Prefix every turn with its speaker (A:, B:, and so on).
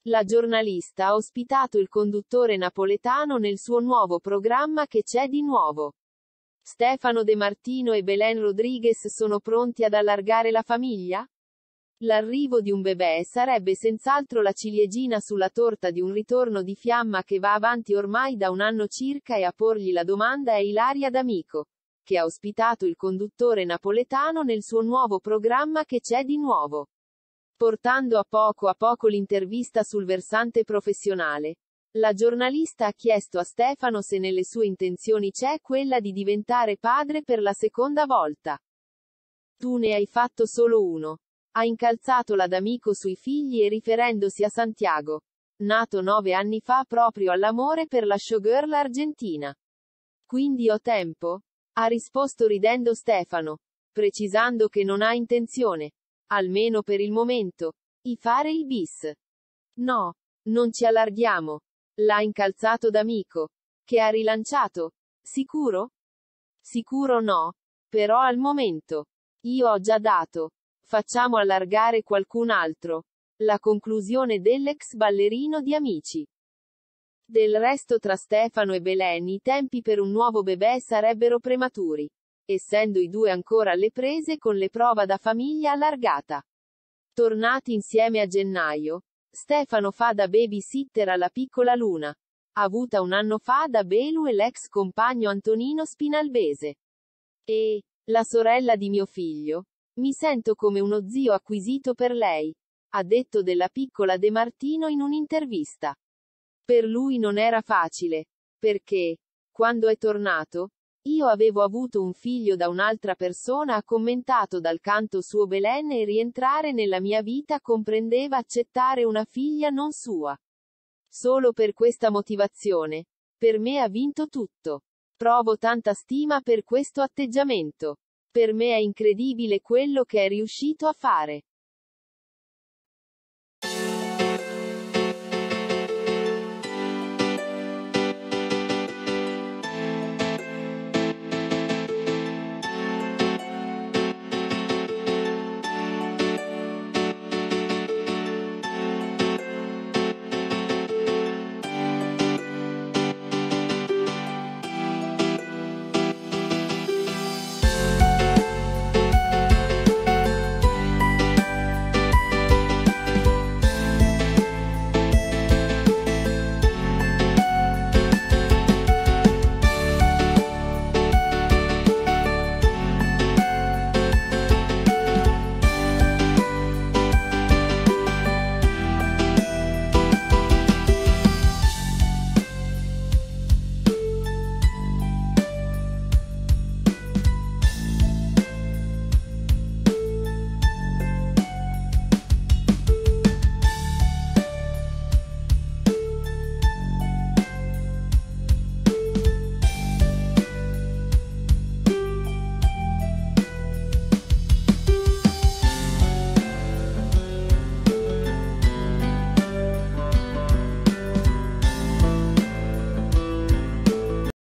A: La giornalista ha ospitato il conduttore napoletano nel suo nuovo programma Che c'è di nuovo. Stefano De Martino e Belen Rodriguez sono pronti ad allargare la famiglia? L'arrivo di un bebè sarebbe senz'altro la ciliegina sulla torta di un ritorno di fiamma che va avanti ormai da un anno circa, e a porgli la domanda è Ilaria D'Amico, che ha ospitato il conduttore napoletano nel suo nuovo programma Che c'è di nuovo. Portando a poco l'intervista sul versante professionale, la giornalista ha chiesto a Stefano se nelle sue intenzioni c'è quella di diventare padre per la seconda volta. Tu ne hai fatto solo uno. Ha incalzato la D'Amico sui figli e riferendosi a Santiago, nato 9 anni fa proprio all'amore per la showgirl argentina. Quindi ho tempo? Ha risposto ridendo Stefano, precisando che non ha intenzione, almeno per il momento, di fare il bis. No, non ci allarghiamo. L'ha incalzato D'Amico, che ha rilanciato. Sicuro? Sicuro no. Però al momento. Io ho già dato. Facciamo allargare qualcun altro. La conclusione dell'ex ballerino di Amici. Del resto tra Stefano e Belen i tempi per un nuovo bebè sarebbero prematuri, essendo i due ancora alle prese con le prova da famiglia allargata. Tornati insieme a gennaio, Stefano fa da babysitter alla piccola Luna, avuta un anno fa da Belu e l'ex compagno Antonino Spinalbese. E la sorella di mio figlio. Mi sento come uno zio acquisito per lei, ha detto della piccola De Martino in un'intervista. Per lui non era facile, perché, quando è tornato, io avevo avuto un figlio da un'altra persona, ha commentato dal canto suo Belen, e rientrare nella mia vita comprendeva accettare una figlia non sua. Solo per questa motivazione, per me ha vinto tutto. Provo tanta stima per questo atteggiamento. Per me è incredibile quello che è riuscito a fare.